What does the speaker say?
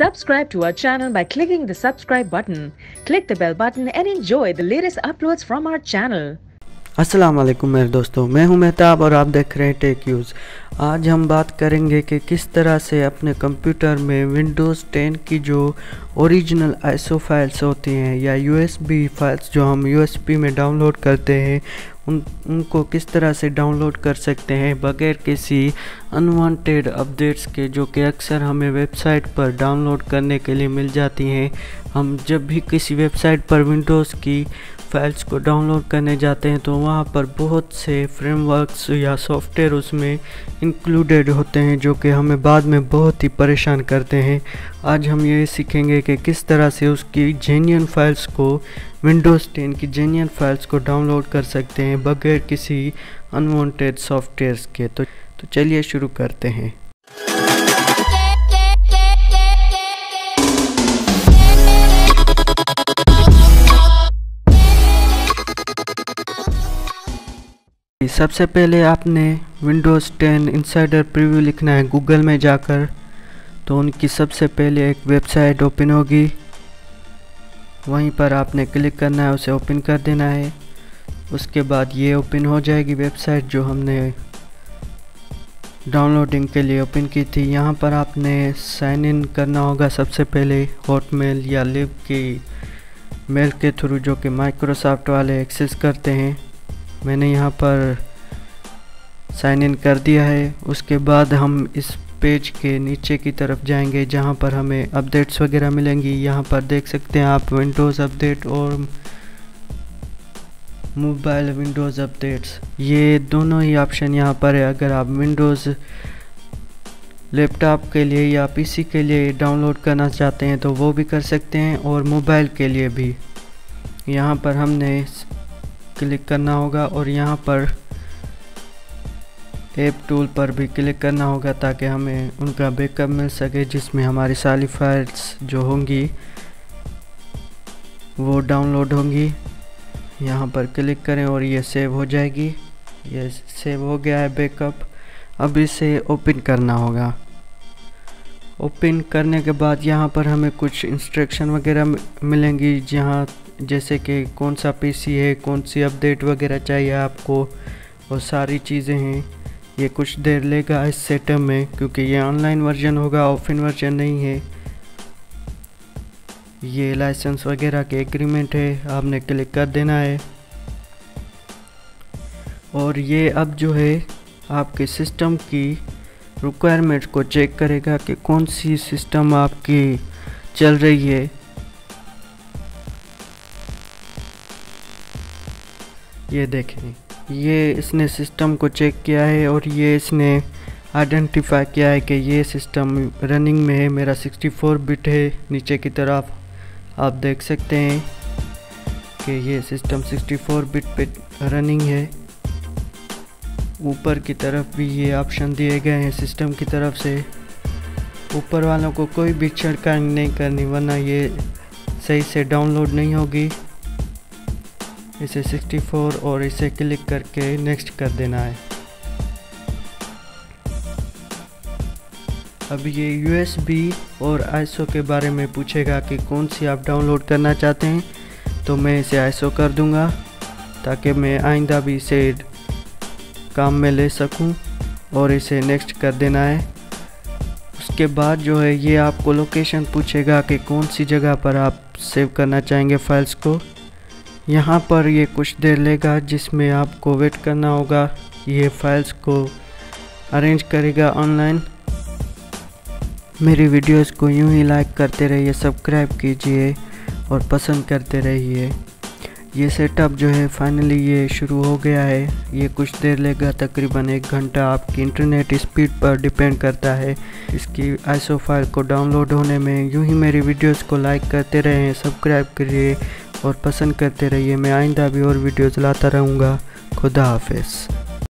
Subscribe to our channel by clicking the subscribe button. Click the bell button and enjoy the latest uploads from our channel. अस्सलाम वालेकुम मेरे दोस्तों, मैं हूं मेहताब और आप देख रहे हैं टेक यूज़। आज हम बात करेंगे कि किस तरह से अपने कंप्यूटर में विंडोज़ 10 की जो ओरिजिनल आईएसओ फाइल्स होती हैं या यूएसबी फाइल्स जो हम यूएसबी में डाउनलोड करते हैं उनको किस तरह से डाउनलोड कर सकते हैं बगैर किसी अनवांटेड अपडेट्स के, जो कि अक्सर हमें वेबसाइट पर डाउनलोड करने के लिए मिल जाती हैं। हम जब भी किसी वेबसाइट पर विंडोज़ की फाइल्स को डाउनलोड करने जाते हैं तो वहाँ पर बहुत से फ्रेमवर्क्स या सॉफ्टवेयर उसमें इंक्लूडेड होते हैं जो कि हमें बाद में बहुत ही परेशान करते हैं। आज हम ये सीखेंगे कि किस तरह से उसकी जेन्युइन फाइल्स को, विंडोज़ 10 की जेन्युइन फाइल्स को डाउनलोड कर सकते हैं बगैर किसी अनवांटेड सॉफ्टवेयर्स के। तो चलिए शुरू करते हैं। सबसे पहले आपने विंडोज़ 10 इनसाइडर प्रीव्यू लिखना है गूगल में जाकर। तो उनकी सबसे पहले एक वेबसाइट ओपन होगी, वहीं पर आपने क्लिक करना है, उसे ओपन कर देना है। उसके बाद ये ओपन हो जाएगी वेबसाइट जो हमने डाउनलोडिंग के लिए ओपन की थी। यहाँ पर आपने साइन इन करना होगा सबसे पहले हॉटमेल या लिव की मेल के थ्रू, जो कि माइक्रोसॉफ्ट वाले एक्सेस करते हैं। मैंने यहाँ पर साइन इन कर दिया है। उसके बाद हम इस पेज के नीचे की तरफ जाएंगे जहाँ पर हमें अपडेट्स वगैरह मिलेंगी। यहाँ पर देख सकते हैं आप विंडोज़ अपडेट और मोबाइल विंडोज़ अपडेट्स, ये दोनों ही ऑप्शन यहाँ पर है। अगर आप विंडोज़ लैपटॉप के लिए या पीसी के लिए डाउनलोड करना चाहते हैं तो वो भी कर सकते हैं, और मोबाइल के लिए भी। यहाँ पर हमने क्लिक करना होगा और यहाँ पर ऐप टूल पर भी क्लिक करना होगा ताकि हमें उनका बैकअप मिल सके, जिसमें हमारी सारी फाइल्स जो होंगी वो डाउनलोड होंगी। यहाँ पर क्लिक करें और ये सेव हो जाएगी। ये सेव हो गया है बैकअप। अब इसे ओपन करना होगा। ओपन करने के बाद यहाँ पर हमें कुछ इंस्ट्रक्शन वगैरह मिलेंगी, जहाँ जैसे कि कौन सा पीसी है, कौन सी अपडेट वगैरह चाहिए आपको, और सारी चीज़ें हैं। ये कुछ देर लेगा इस सेटअप में, क्योंकि ये ऑनलाइन वर्जन होगा, ऑफलाइन वर्जन नहीं है। ये लाइसेंस वगैरह के एग्रीमेंट है, आपने क्लिक कर देना है। और ये अब जो है आपके सिस्टम की रिक्वायरमेंट्स को चेक करेगा कि कौन सी सिस्टम आपकी चल रही है। ये देखें, ये इसने सिस्टम को चेक किया है और ये इसने आइडेंटिफाई किया है कि ये सिस्टम रनिंग में है। मेरा 64 बिट है। नीचे की तरफ आप देख सकते हैं कि ये सिस्टम 64 बिट पे रनिंग है। ऊपर की तरफ भी ये ऑप्शन दिए गए हैं सिस्टम की तरफ से। ऊपर वालों को कोई भी छिड़काव नहीं करनी, वरना ये सही से डाउनलोड नहीं होगी। इसे 64 और इसे क्लिक करके नेक्स्ट कर देना है। अब ये यूएसबी और आईएसओ के बारे में पूछेगा कि कौन सी आप डाउनलोड करना चाहते हैं। तो मैं इसे आईएसओ कर दूंगा ताकि मैं आइंदा भी इसे काम में ले सकूं, और इसे नेक्स्ट कर देना है। उसके बाद जो है ये आपको लोकेशन पूछेगा कि कौन सी जगह पर आप सेव करना चाहेंगे फाइल्स को। यहाँ पर ये कुछ देर लेगा, जिसमें आपको वेट करना होगा। ये फाइल्स को अरेंज करेगा ऑनलाइन। मेरी वीडियोस को यूं ही लाइक करते रहिए, सब्सक्राइब कीजिए और पसंद करते रहिए। ये सेटअप जो है फाइनली ये शुरू हो गया है। ये कुछ देर लेगा, तकरीबन 1 घंटा। आपकी इंटरनेट स्पीड पर डिपेंड करता है इसकी आईएसओ फाइल को डाउनलोड होने में। यूं ही मेरी वीडियोस को लाइक करते रहें, सब्सक्राइब करिए और पसंद करते रहिए। मैं आइंदा भी और वीडियोस लाता रहूँगा। खुदा हाफिज़।